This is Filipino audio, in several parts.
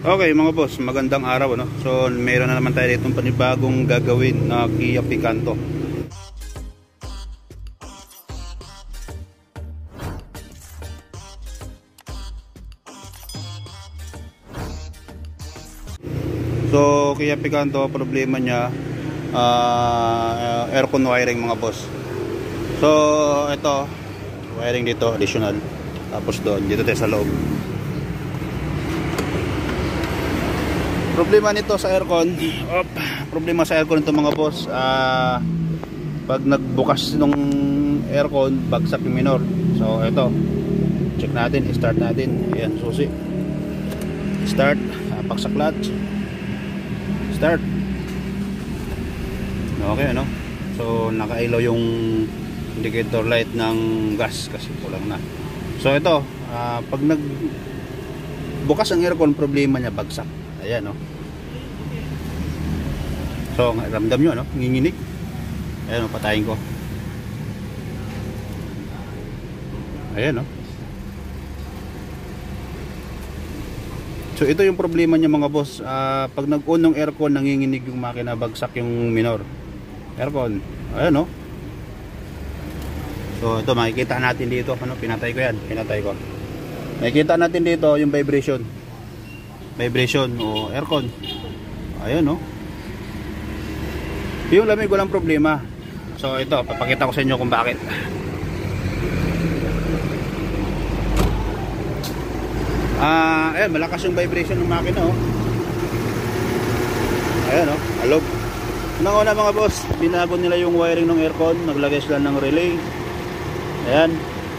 Okay mga boss, magandang araw ano. So meron na naman tayo ditong panibagong gagawin na Kia Picanto. So Kia Picanto, problema niya aircon wiring mga boss. So ito, wiring dito additional. Tapos doon, dito tayo sa loob. Problema nito sa aircon, problema sa aircon nito mga boss, pag nagbukas ng aircon, bagsak yung minor. So ito, check natin, start natin. Ayan, susi. Start, paksa clutch. Start. Okay, ano? So nakailaw yung indicator light ng gas kasi kulang na. So ito, pag nagbukas ang aircon, problema niya bagsak. Ayan, no? So ramdam nyo, no? Nginginig. Ayan, no? Patayin ko. Ayan, no? So ito yung problema niya mga boss. Pag nag-on ng aircon, nanginginig yung makina, bagsak yung minor aircon. Ayan, no? So ito makikita natin dito, ano? Pinatay ko yan, pinatay ko. Makikita natin dito yung vibration o aircon. Ayun, no? Yung lamig walang problema. So ito, papakita ko sa inyo kung bakit. Ayan, malakas yung vibration ng makina, oh. Ayan, oh, alog. Unang-una mga boss, binago nila yung wiring ng aircon, naglagay sila ng relay. Ayan.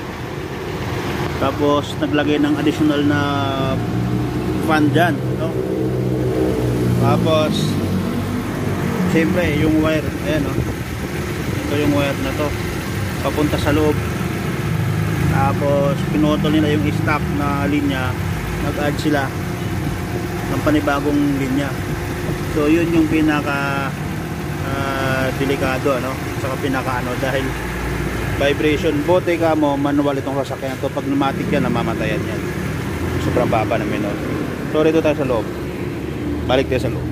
Tapos naglagay ng additional na fan dyan, no? Tapos siyempre yung wire, ayan, no? Ito yung wire na to papunta sa loob. Tapos pinutol nila yung stock na linya, nag-add sila ng panibagong linya. So yun yung pinaka delikado, ano? Saka pinaka dahil vibration, bote ka mo manual itong sasakyan to, pag pneumatic yan namamatayan yan, sobrang baba ng minor. So rito tayo sa loob, balik tayo sa loob.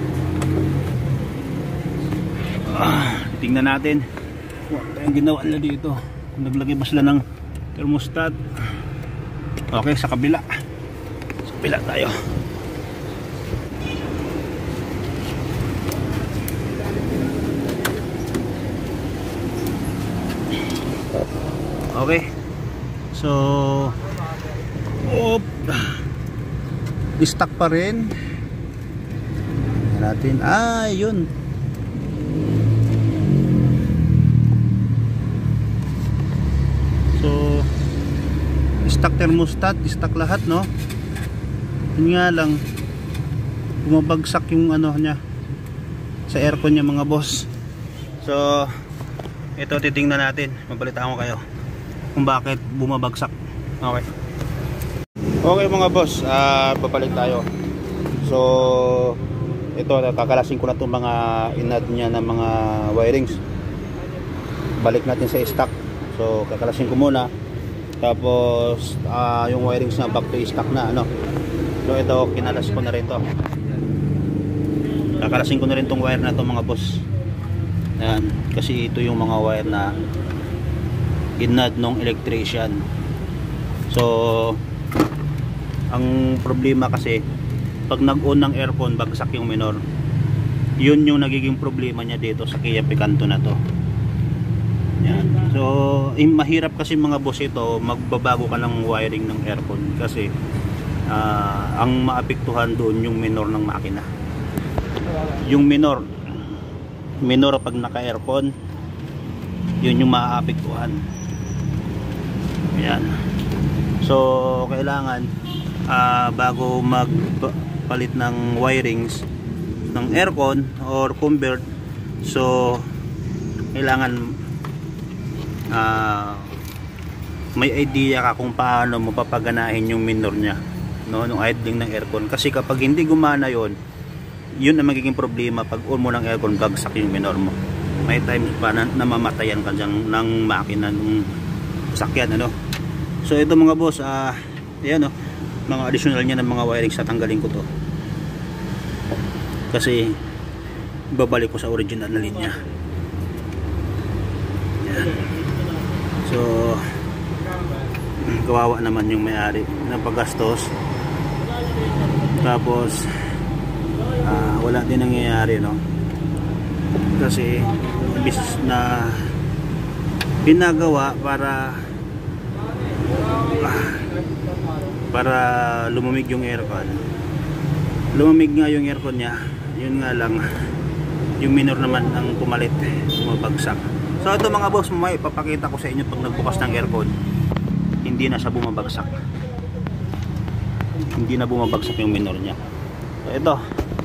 Tingnan natin kung ano yung ginawa nila dito. Naglagay ba sila ng thermostat? Okay, sa kabila tayo. Okay, so stock pa rin natin. Yun. So stock thermostat, stock lahat, no? Yun nga lang, bumabagsak yung niya sa aircon niya mga boss. So ito titingnan natin, mabalitaan ko kayo kung bakit bumabagsak. Okay. Okay mga boss, babalik tayo. So ito, kakalasin ko na itong mga inad niya ng mga wirings. Balik natin sa stock. So kakalasin ko muna. Tapos yung wirings na back to stock na, ano. So ito, kinalas ko na rin to. Kakalasin ko na rin itong wire na to mga boss. Ayan, kasi ito yung mga wire na inad ng electrician. So ang problema kasi pag nag-on ng aircon, bagsak yung minor. Yun yung nagiging problema niya dito sa Kia Picanto na to. Yan. So mahirap kasi mga boss ito, magbabago ka ng wiring ng aircon kasi ang maapektuhan doon yung minor ng makina. Yung minor pag naka-aircon, yun yung maapektuhan. Yan. So kailangan bago magpalit ng wirings ng aircon or convert, so kailangan may idea ka kung paano mo papaganahin yung minor niya, no, nung idling ng aircon. Kasi kapag hindi gumana yun ang magiging problema. Pag on mo ng aircon, bagsak yung minor mo. May times pa na namamatayan ka dyan ng makina ng sakyan, ano. So ito mga boss, ayan, no, mga additional niya ng mga wirings, tatanggalin ko to. kasi babalik ko sa original na linya. Yan. So kawawa naman yung may-ari, napagastos, tapos wala din nangyayari, no? Kasi imbis na ginagawa para lumamig yung aircon, lumamig nga yung aircon niya, yun nga lang yung minor naman ang pumalit, bumabagsak. So ito mga boss, mamaya ipapakita ko sa inyo pag nagbukas ng aircon, hindi na siya bumabagsak, hindi na bumabagsak yung minor niya. So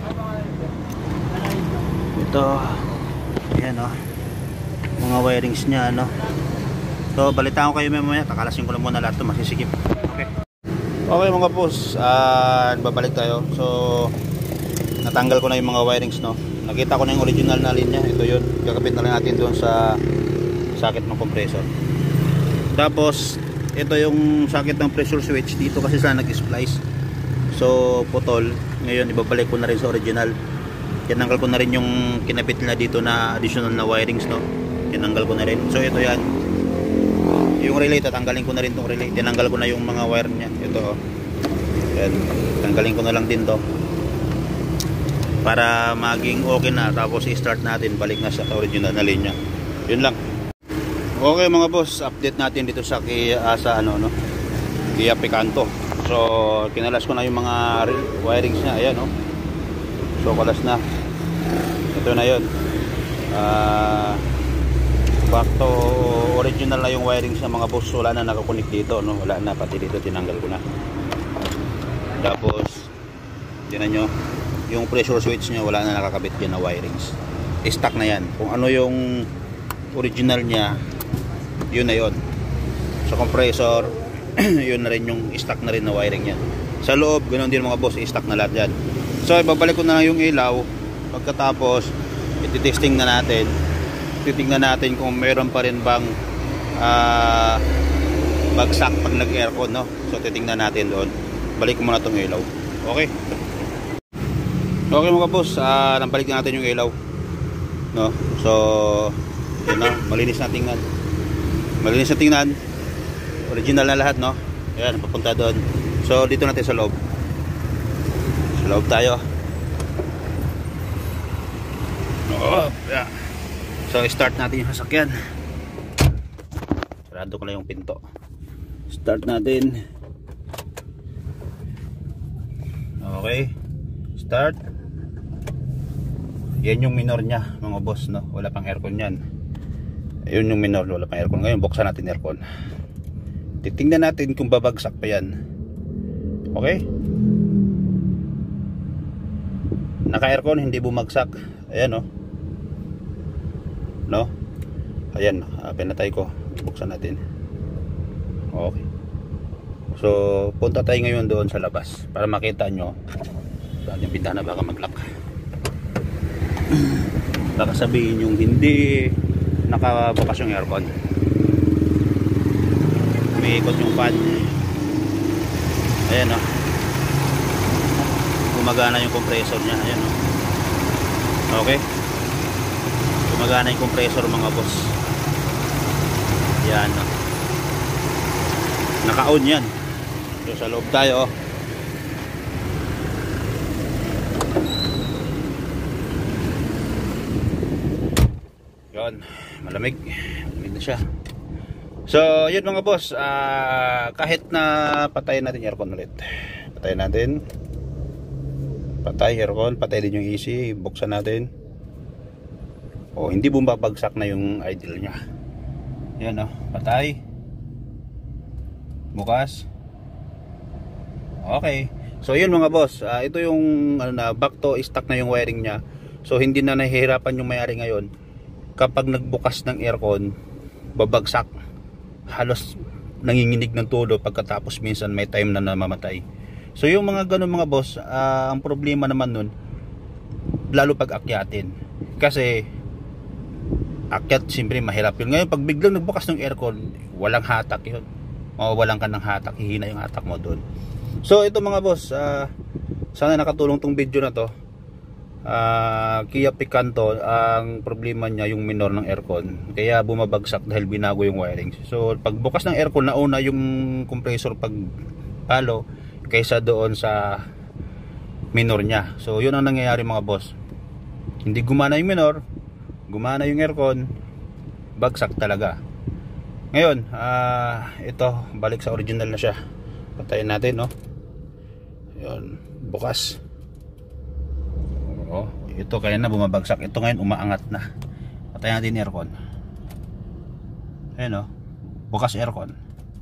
ito ayan, oh, mga wirings niya, no? So balitaan ko kayo mamaya, kakalasin ko lang muna lahat ito, masisikip. Okay mga boss, babalik tayo. So natanggal ko na yung mga wirings, no? Nakita ko na yung original na linya, ito yun, kakabit na lang natin doon sa socket ng compressor. Tapos ito yung socket ng pressure switch dito, kasi sila nag-splice, so putol. Ngayon ibabalik ko na rin sa original. Tinanggal ko na rin yung kinabit nila dito na additional na wirings, no? Tinanggal ko na rin. So ito yan, yung relay, tatanggalin ko na rin tong relay. Tinanggal ko na yung mga wire nya, ito, yan, tanggalin ko na lang din to para maging okay na. Tapos i-start natin, balik na sa original na linya. Yun lang. Okay mga boss, update natin dito sa Kia Picanto. So kinalas ko na yung mga wirings nya, ayan, no? So kalas na, ito na yun, back to original na yung wirings ng mga boss. Wala na nakakunik dito, no? Wala na, pati dito tinanggal ko na. Tapos tinan nyo, yung pressure switch nya wala na nakakabit yan na wirings, stock na yan. Kung ano yung original nya, yun na yun. Sa compressor yun na rin yung stock na rin na wiring yan. Sa loob ganoon din mga boss, stock na lahat yan. So ibabalik ko na lang yung ilaw. Pagkatapos ititesting na natin, titignan natin kung meron pa rin bang bagsak pag nag aircon, no? So titignan natin doon. Balik ko muna tong ilaw. Okay mga boss, nabalik na natin yung ilaw, no? So yun na, malinis na tingnan, original na lahat, no? Ayan, papunta doon. So dito natin sa loob tayo. Yeah. So start natin yung sasakyan. Sarado ko na yung pinto. Start natin. Okay, start. Yan yung minor nya mga boss, no? Wala pang aircon yan. Ayun yung minor, wala pang aircon. Ngayon buksan natin aircon, titingnan natin kung babagsak pa yan. Okay, naka aircon, hindi bumagsak. Ayan, no? No? Ayan, pinatay ko. Buksan natin. Okay. So punta tayo ngayon doon sa labas para makita nyo saan yung bintana baka mag-lock. Baka sabihin yung hindi nakabukas yung aircon, umiikot yung fan. Ayan, no? Gumagana yung compressor nya. Ayan, no? Okay, gumagana yung compressor mga boss. Yan, no? Naka-on yan. So sa loob tayo, yun, malamig na siya. So yun mga boss, kahit na patayin natin yung aircon ulit, patayin natin, patay aircon, patay din yung AC, buksan natin, hindi bumabagsak na yung idle nya. Yan, no? Patay, bukas. Okay, so yun mga boss, ito yung back to stock na yung wiring nya. So hindi na nahihirapan yung may-ari ngayon kapag nagbukas ng aircon, babagsak, halos nanginginig ng todo, pagkatapos minsan may time na namamatay. So yung mga ganun mga boss, ang problema naman nun, lalo pag akyatin, kasi akyat siyempre mahirap yun. Ngayon pag biglang nagbukas ng aircon, walang hatak yun, walang ka ng hatak, hihina yung hatak mo doon. So ito mga boss, sana nakatulong tong video na to. Kia Picanto, ang problema niya yung minor ng aircon, kaya bumabagsak dahil binago yung wiring. So pag bukas ng aircon, nauna yung compressor pag palo kaysa doon sa minor niya. So yun ang nangyayari mga boss, hindi gumana yung minor, gumana yung aircon, bagsak talaga. Ngayon ito, balik sa original na siya. Patayin natin, no? Yun, bukas. Ito kaya na bumabagsak. Ito ngayon umaangat na. Patayin natin aircon. Ayan, bukas aircon.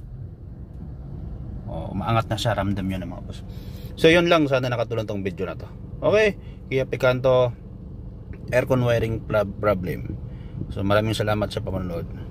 Umaangat na siya. Ramdam nyo na mga boss. So yun lang, sana nakatulong tong video na to. Okay, Kia Picanto aircon wiring problem. So maraming salamat sa panonood.